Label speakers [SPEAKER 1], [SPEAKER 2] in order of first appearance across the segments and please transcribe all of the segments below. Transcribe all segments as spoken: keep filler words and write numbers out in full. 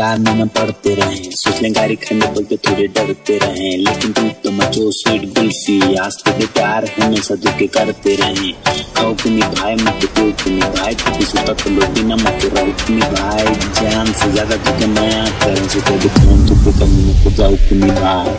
[SPEAKER 1] प्यार में न पड़ते रहे, सोच लें गाड़ी खड़ने बोल के थोड़े डरते रहे, लेकिन तू तो मचो स्वीट गुलसी, आज तेरे प्यार हमेशा दुखे करते रहे। खाओ कि निभाए मत तो कि निभाए, तो सुता तो लोग ना मत रहो कि निभाए, जान से ज्यादा तुझे मैं करें से तेरे जान तू पे कमी मत जाओ कि निभाए।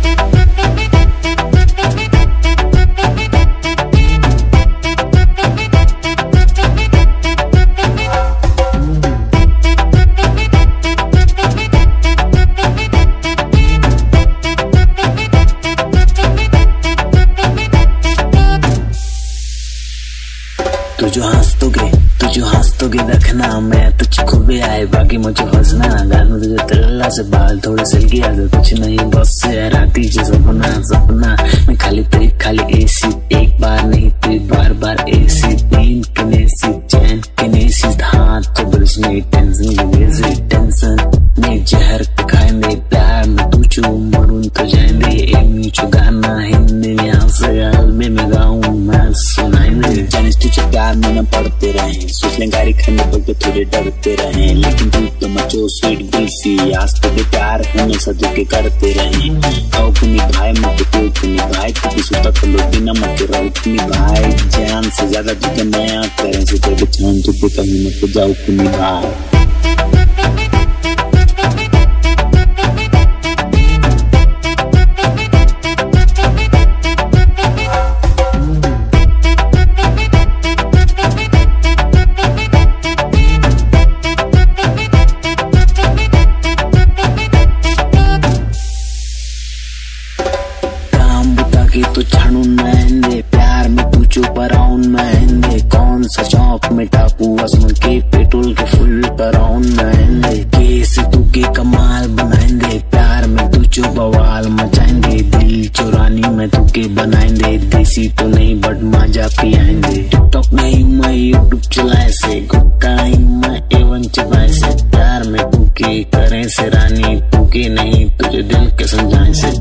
[SPEAKER 1] तू जो हंस दोगे तू जो हंस दोगे रखना, मैं तुझको भी आए बाकी मुझे हंसना, गाना तुझे तेरा से बाल थोड़े सिल गया तो कुछ नहीं बस से राती जो सपना सपना, मैं खाली तेरी खाली एसी, एक बार नहीं तेरी बार बार एसी, तीन कनेसी चैन कनेसी, हाथ तो ब्रश नहीं टेंशन टेंशन नहीं, जहर खाएंगे प्यार में तू चू मरून तो जाएंगे, एक नीचो गाना हिंदी में यहाँ से आलबे में गाऊं मैं सुनाएंगे। जानिस तुझे प्यार में न पड़ते रहे, सोच लें गाड़ी खड़ने बोल के थोड़े डरते रहे, लेकिन तू तो मचो स्वीट गुलसी, आज तेरे प्यार हमेशा दुखे करते रहे। खाओ कि निभाए मत तो कि निभाए, तो सुता तो लोग ना मत रहो कि निभाए, जान से ज्यादा तुझे मैं करें से तेरे जान तू पे कहीं मत जाओ कि निभाए। कि तू छाणू महंदे प्यार में तू चुप राउंड महंदे, कौन सा चौक में टाकू असम के पेट्रोल के फुल कराउंड महंदे, कैसे तू के कमाल बनाएंगे, प्यार में तू चुप बवाल मचाएंगे, दिल चुरानी में तू के बनाएंगे, देसी तो नहीं बट मजा पियाएंगे, टिकटॉक नहीं मैं यूट्यूब चलाए से, गुटका नहीं मैं एवन चबाए से, प्यार में तू के करें से रानी, तू के नहीं तुझे दिल के समझाए से।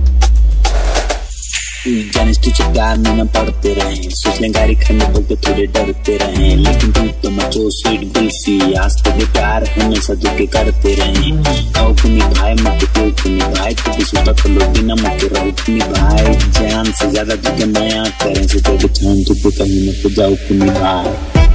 [SPEAKER 1] जानिस तुझे प्यार में न पड़ते रहे, सोच लें गाड़ी खड़ने बोल के थोड़े डरते रहे, लेकिन तू तो मचो स्वीट गुलसी, आज तेरे प्यार हमेशा दुखे करते रहे। खाओ कि निभाए मत तो कि निभाए, तो सुता तो लोग ना मत रहो कि निभाए, जान से ज्यादा तुझे मैं करें से तेरे जान तू पे कहीं मत जाओ कि निभाए।